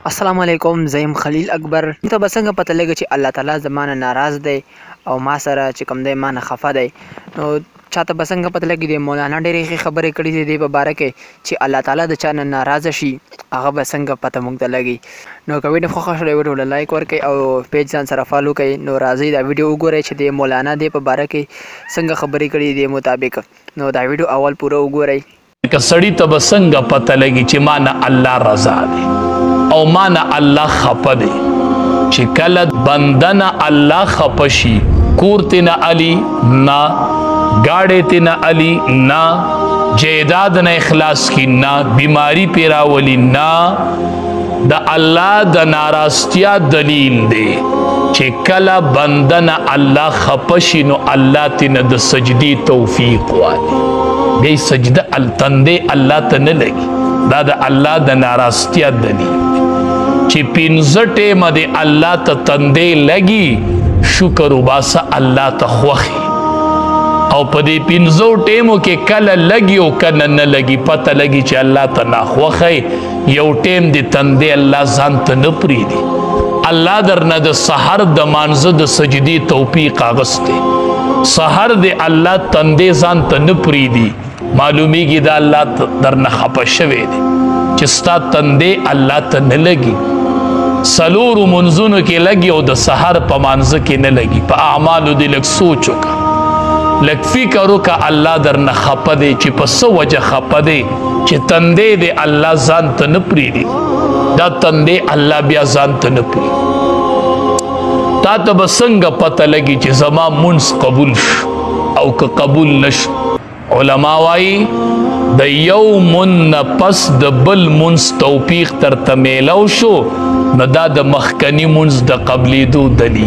السلام علیکم، زیم خلیل اکبر. ته به څنګه پته لګي چې الله تعالی زمانه ناراض دی او ما سره چې کوم دی ما نه خفه دی؟ نو چاته به څنګه پته لګي؟ د مولانا ډېرې خبرې کړي دي دې په باره کې چې الله تعالی د چا نه ناراضه شي، هغه به څنګه پته موږ ته لګي. نو که ویډیو خوښه شوه ویډیو له لایک ورکړئ او پیج ځان سره فالو کړئ. نو راځئ دا ویډیو وګورئ چې د مولانا دې په باره کې څنګه خبرې کړي دي مطابق. نو دا ویډیو اول پوره وګورئ. که سړی ته به څنګه پته لګي چې ما نه الله رضا دی او ما نه الله خفه دی. چې کله بنده نه الله خفه شي، کور تی نه علي نه، ګاډی تی نه علي نه، جیداد نه اخلاص کی نه، بیماری پی راولي نه، د الله د ناراضتیا دلیل دی چې کله بنده نه الله خفه شي نو الله تی نه د سجدي توفیق والی. بیا سجده تندې الله ته نه لګي، دا د الله د ناراضتیا دلیل چې پنځه ټیمه د الله ته تندې لګي، شکر وباسه الله ته خوښي. او په دې پنځو ټیمو کې کله لګي او کله نه لګي، پته لګي چې الله ته ناخوښی. یو ټیم د تندې الله ځان ته نه پرېږدي. الله درنه د سحر د مانځه د سجدې توفیق اغستی، سحر د الله تندې ځان ته نه پرېږدي. معلومیږي دا الله درنه خفه شوی دی چې ستا تندې الله ته نه لګي. څلورو منځونو کې لګي او د سحر په مانځه کې نه لګي. په اعمالو دې لږ سوچ وکړه، لږ فکر وکړه الله درنه خفه دی چې په څه وجه خفه دی چې تندې دې الله ځان ته نه پرېږدي. دا تندې الله بیا ځان ته نه پرېږدي. تا ته به څنګه پته لګي چې زما منځ قبول شو او که قبول نشو؟ علما وایي د یو من نه پس د بل منځ توفیق درته میلو شو نو دا د مخکني منځ د قبلېدو دلیل.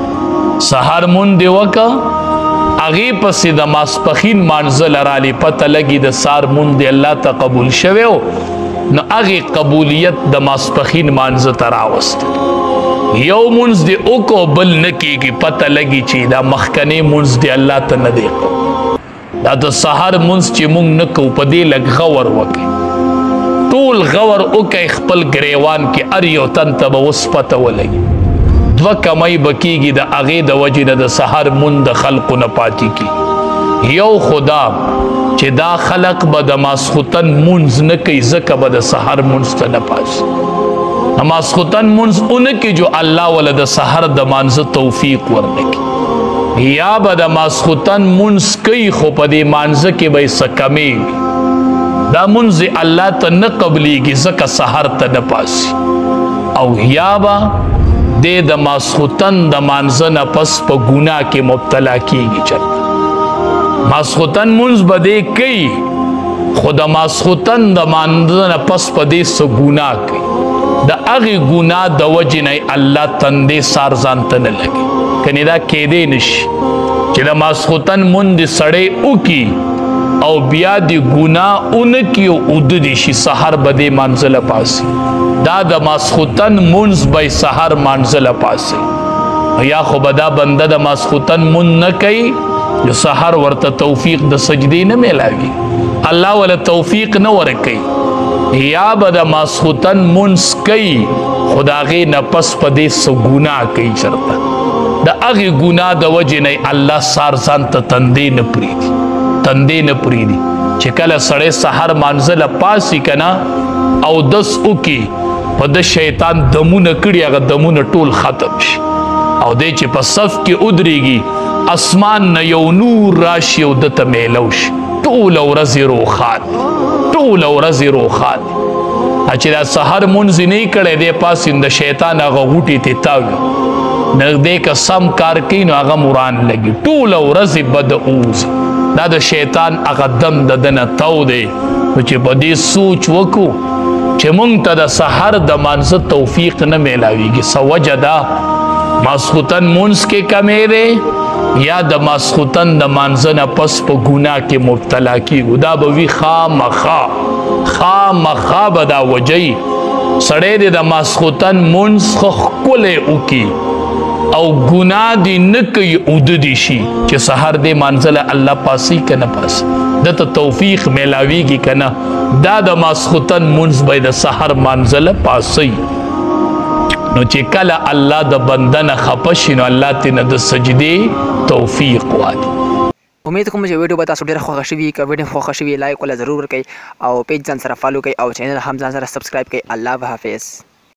سحر مونځ دې وکړه، هغې پسې د ماسپښین مانځه لرالې پته لګي د سهار مونځ دې الله ته قبول شوی و، نو هغې قبولیت د ماسپښین مانځه ته راوستل. یو منځ دې وکړو بل نه کېږي، پته لګي چې دا مخکنی منځ دې الله ته نه دی قبول. دا د سحر منځ چې مونږ نه کوو په دې لږ غور وکړئ، ټول غور وکړئ خپل ګریوان کې، هر یو تن ته به اوس پته ولګي. دوه کمۍ به کېږي د هغې د وجې نه د سحر منځ د خلقو نه پاتې کېږي. یو خدا چې دا خلق به د ماسخوتن منځ نه کوي ځکه به د سحر منځ ته نه پاسي. د ماسخوتن منځ اونه کې جو الله وله د سحر د مانځه توفیق ورنکړي، یا به د ماسخوتن منځ کوي خو په دې مانځه کې به یې څه کمې وي، دا منځ الله ته نه قبلیږي ځکه سحر ته نه پاسي. او یا به دې د ماسخوتن د مانځه نه پس په ګناه کې مبتلا کېږي. چېرته ماسخوتن منځ به دې کوي خو د ماسخوتن د مانځه نه پس په دې څه ګناه کوي، د هغې ګناه د وجې نه الله تندې سار ځان ته نه لګي. کنې دا کېدی نشي چې د ماسخوتن منځ سړی وکړي او بیا د ګناه ونه کړي او اوده دې شي، سحر به دې مانځه له پاسي. دا د ماسخوتن منځ به یې سحر مانځه له پاسي. یا خو به دا بنده د ماسخوتن منځ نه کوي نو سحر ورته توفیق د سجدې نه میلاوي، الله وله توفیق نه ورکوي. یا به د ماسخوتن منځ کوي خو د هغې نه پس په دې څه ګناه کوي، چېرته د هغې ګناه د وجې نه الله سار ځان ته تندې نه پرېږدي، تندې نه پرېږدي. چې کله سړی سحر مانځه له پاسي که نه اودس وکړي، په ده شیطان دمونه کړي هغه دمونه ټول ختم شي، او دی چې په صف کې ودرېږي اسمان نه یو نور راشي او ده ته میلو شي، ټوله ورځ یې روښان، ټوله ورځ یې روښان. چې دا سحر منځ یې نه کړی دی پاسي د شیطان هغه غوټې ترې تاوي، نږدې که سم کار کوي نو هغه مران لګي، ټوله ورځ یې بده اوځي. دا د شیطان هغه دم د ده نه تو دی. نو چې په دې سوچ وکړو چې مونږ ته د سحر د مانځه توفیق نه میلاویږي، څه وجه ده؟ ماسخوتن منځ کې کمی دی یا د ماسخوتن د مانځه نه پس په ګناه کې مبتلا کېږو. دا به وي خامخا به دا وجهی سړی دی د ماسخوتن منځ ښه ښکلی وکړي او ګناه دې نه کوي اوده دې شي چې سحر دې مانځه له الله پاسي که نه پاسي، ده ته توفیق میلاویږي که نه. دا د ماسخوتن منځ به د سحر مانځه له پاسي نو چې کله الله د بنده نه خفه شي نو الله تېنه د سجدې توفیق والی. امید کوم چې ویډیو به تاسو ډېره خوښه شوي وي. که ویډیو خوښه شوي لایک ولا ضرور ورکړئ او پیج ځان سره فالو کړئ او چینل هم ځان سره سبسکرایب کړئ. الله حافظ.